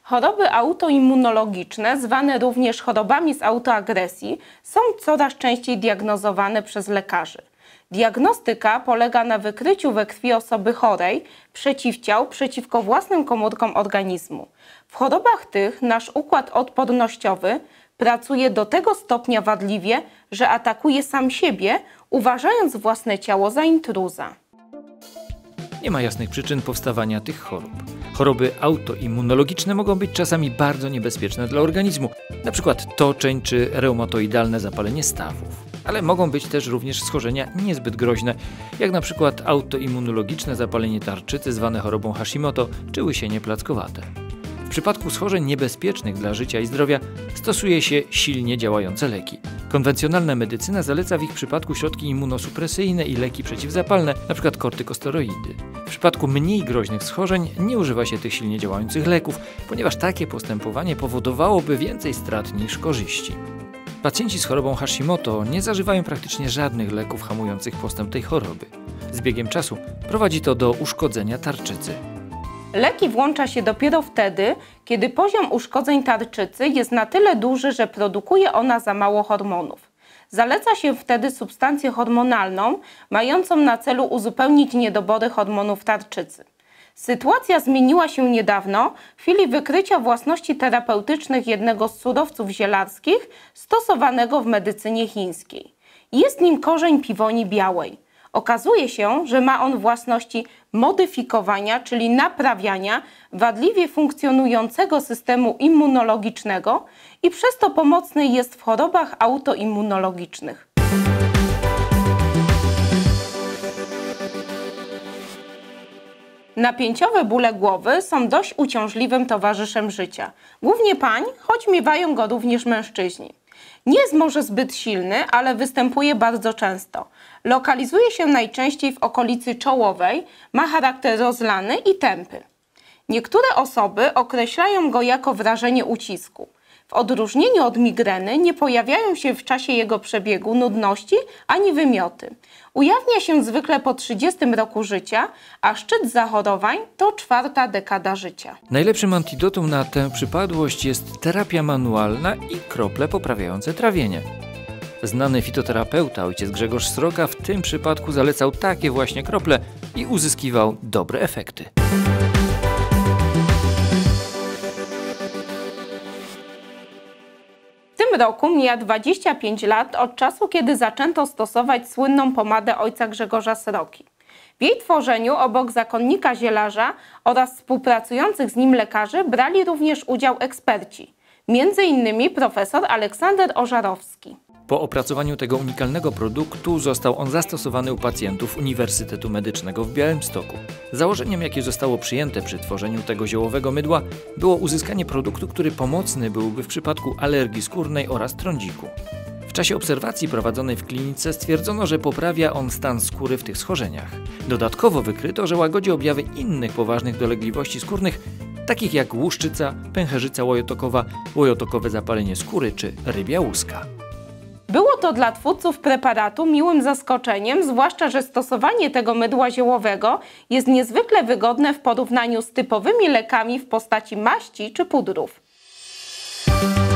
Choroby autoimmunologiczne, zwane również chorobami z autoagresji, są coraz częściej diagnozowane przez lekarzy. Diagnostyka polega na wykryciu we krwi osoby chorej przeciwciał przeciwko własnym komórkom organizmu. W chorobach tych nasz układ odpornościowy pracuje do tego stopnia wadliwie, że atakuje sam siebie, uważając własne ciało za intruza. Nie ma jasnych przyczyn powstawania tych chorób. Choroby autoimmunologiczne mogą być czasami bardzo niebezpieczne dla organizmu, np. toczeń czy reumatoidalne zapalenie stawów. Ale mogą być też również schorzenia niezbyt groźne, jak np. autoimmunologiczne zapalenie tarczycy zwane chorobą Hashimoto czy łysienie plackowate. W przypadku schorzeń niebezpiecznych dla życia i zdrowia stosuje się silnie działające leki. Konwencjonalna medycyna zaleca w ich przypadku środki immunosupresyjne i leki przeciwzapalne, np. kortykosteroidy. W przypadku mniej groźnych schorzeń nie używa się tych silnie działających leków, ponieważ takie postępowanie powodowałoby więcej strat niż korzyści. Pacjenci z chorobą Hashimoto nie zażywają praktycznie żadnych leków hamujących postęp tej choroby. Z biegiem czasu prowadzi to do uszkodzenia tarczycy. Leki włącza się dopiero wtedy, kiedy poziom uszkodzeń tarczycy jest na tyle duży, że produkuje ona za mało hormonów. Zaleca się wtedy substancję hormonalną, mającą na celu uzupełnić niedobory hormonów tarczycy. Sytuacja zmieniła się niedawno w chwili wykrycia własności terapeutycznych jednego z surowców zielarskich stosowanego w medycynie chińskiej. Jest nim korzeń piwoni białej. Okazuje się, że ma on własności modyfikowania, czyli naprawiania wadliwie funkcjonującego systemu immunologicznego i przez to pomocny jest w chorobach autoimmunologicznych. Napięciowe bóle głowy są dość uciążliwym towarzyszem życia. Głównie pań, choć miewają go również mężczyźni. Nie jest może zbyt silny, ale występuje bardzo często. Lokalizuje się najczęściej w okolicy czołowej, ma charakter rozlany i tępy. Niektóre osoby określają go jako wrażenie ucisku. W odróżnieniu od migreny nie pojawiają się w czasie jego przebiegu nudności ani wymioty. Ujawnia się zwykle po 30 roku życia, a szczyt zachorowań to 4. dekada życia. Najlepszym antidotum na tę przypadłość jest terapia manualna i krople poprawiające trawienie. Znany fitoterapeuta ojciec Grzegorz Sroka w tym przypadku zalecał takie właśnie krople i uzyskiwał dobre efekty. W tym roku mija 25 lat od czasu, kiedy zaczęto stosować słynną pomadę ojca Grzegorza Sroki. W jej tworzeniu obok zakonnika zielarza oraz współpracujących z nim lekarzy brali również udział eksperci, m.in. profesor Aleksander Ożarowski. Po opracowaniu tego unikalnego produktu został on zastosowany u pacjentów Uniwersytetu Medycznego w Białymstoku. Założeniem, jakie zostało przyjęte przy tworzeniu tego ziołowego mydła, było uzyskanie produktu, który pomocny byłby w przypadku alergii skórnej oraz trądziku. W czasie obserwacji prowadzonej w klinice stwierdzono, że poprawia on stan skóry w tych schorzeniach. Dodatkowo wykryto, że łagodzi objawy innych poważnych dolegliwości skórnych, takich jak łuszczyca, pęcherzyca łojotokowa, łojotokowe zapalenie skóry czy rybia łuska. Było to dla twórców preparatu miłym zaskoczeniem, zwłaszcza że stosowanie tego mydła ziołowego jest niezwykle wygodne w porównaniu z typowymi lekami w postaci maści czy pudrów.